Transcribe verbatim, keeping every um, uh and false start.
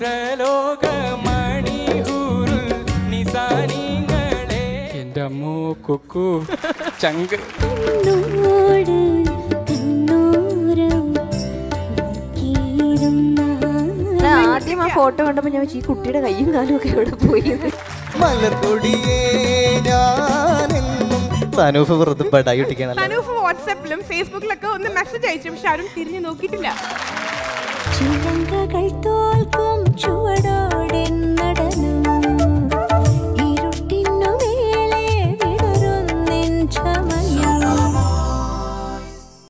സുരലോക മണിഹൂറുൽ നിസാനിങ്ങളെ എൻ്റെ അമ്മോ കുക്കു ചങ്ക് ആദ്യം ആ ഫോട്ടോ കണ്ടപ്പോ ഞാൻ ഈ കുട്ടിയുടെ കയ്യും കാലും ഒക്കെ എവിടെ പോയി. വാട്സാപ്പിലും ഫേസ്ബുക്കിലൊക്കെ ഒന്ന് മെസ്സേജ് അയച്ചു, പക്ഷെ ആരും തിരിഞ്ഞു നോക്കിയിട്ടില്ല.